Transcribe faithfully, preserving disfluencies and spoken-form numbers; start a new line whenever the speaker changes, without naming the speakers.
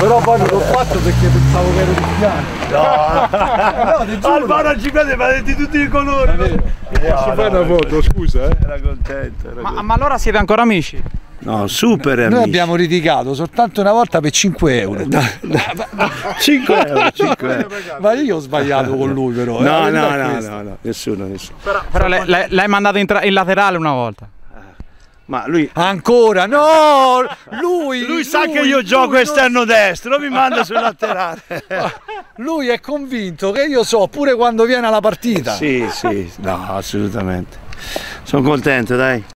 Però poi non l'ho fatto perché pensavo che ero di piano.
No, no, Alvaro ci vede, ma di tutti i colori.
Posso fare una foto, scusa, eh?
Era contento. Era
Ma,
contento.
ma allora siete ancora amici?
No, super amici.
Noi abbiamo litigato soltanto una volta per cinque euro.
cinque euro, cinque euro.
Ma io ho sbagliato con lui però.
No,
eh,
no,
è
no,
questa.
no, no, nessuno, nessuno.
Però, però l'hai mandato in, tra- in laterale una volta.
Ma lui,
Ancora? No! Lui,
lui sa che io
lui
gioco
non-
esterno destro, mi manda sul laterale.
Lui è convinto che io so pure quando viene alla partita.
Sì, sì, no, assolutamente. Sono contento, dai.